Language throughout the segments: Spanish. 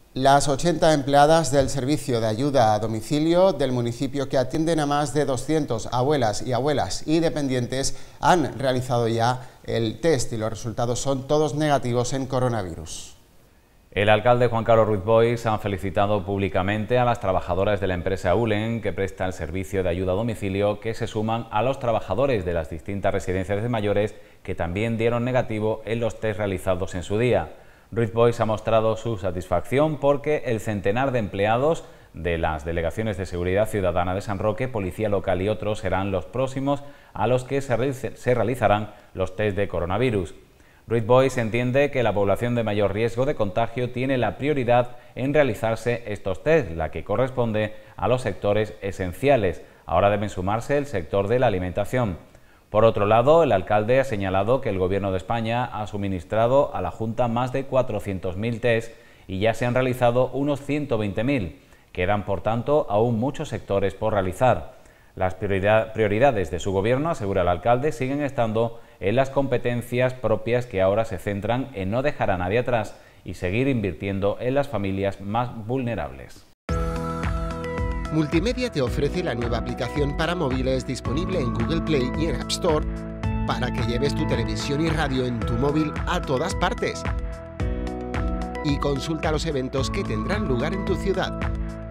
Las 80 empleadas del servicio de ayuda a domicilio del municipio, que atienden a más de 200 abuelas y dependientes, han realizado ya el test y los resultados son todos negativos en coronavirus. El alcalde Juan Carlos Ruiz Boix ha felicitado públicamente a las trabajadoras de la empresa Ulen, que presta el servicio de ayuda a domicilio, que se suman a los trabajadores de las distintas residencias de mayores que también dieron negativo en los test realizados en su día. Ruiz Boix ha mostrado su satisfacción porque el centenar de empleados de las delegaciones de seguridad ciudadana de San Roque, policía local y otros serán los próximos a los que se realizarán los test de coronavirus. Ruiz Boix entiende que la población de mayor riesgo de contagio tiene la prioridad en realizarse estos test, la que corresponde a los sectores esenciales. Ahora deben sumarse el sector de la alimentación. Por otro lado, el alcalde ha señalado que el Gobierno de España ha suministrado a la Junta más de 400.000 test y ya se han realizado unos 120.000. Quedan, por tanto, aún muchos sectores por realizar. Las prioridades de su Gobierno, asegura el alcalde, siguen estando en las competencias propias, que ahora se centran en no dejar a nadie atrás y seguir invirtiendo en las familias más vulnerables. Multimedia te ofrece la nueva aplicación para móviles disponible en Google Play y en App Store para que lleves tu televisión y radio en tu móvil a todas partes. Y consulta los eventos que tendrán lugar en tu ciudad.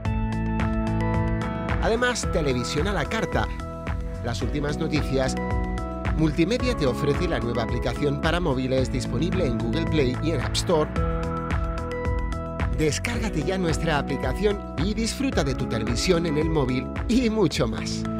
Además, televisión a la carta, las últimas noticias. Multimedia te ofrece la nueva aplicación para móviles disponible en Google Play y en App Store. Descárgate ya nuestra aplicación y disfruta de tu televisión en el móvil y mucho más.